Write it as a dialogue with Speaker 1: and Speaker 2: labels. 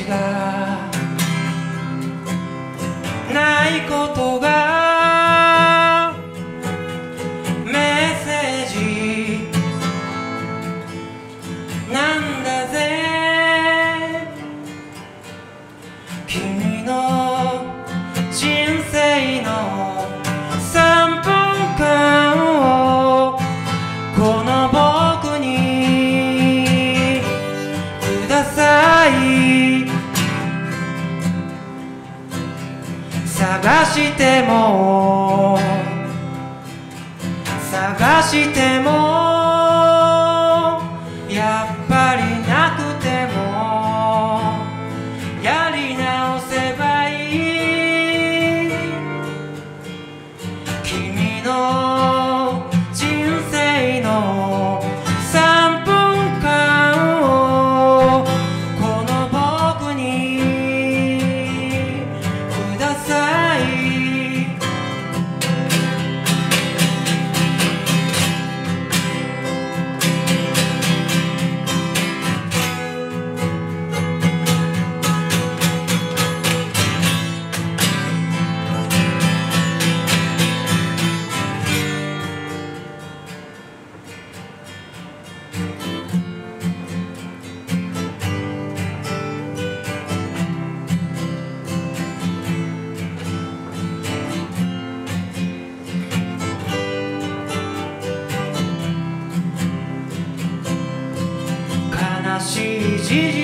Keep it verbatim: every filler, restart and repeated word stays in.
Speaker 1: ジがないことがメッセージなんだぜ。君の人生のさんぷんかんをこの僕にください。探しても探してもやっぱりなくてもやり直せばいい。君の人生のさんぷんかんをこの僕にください。悲しい事実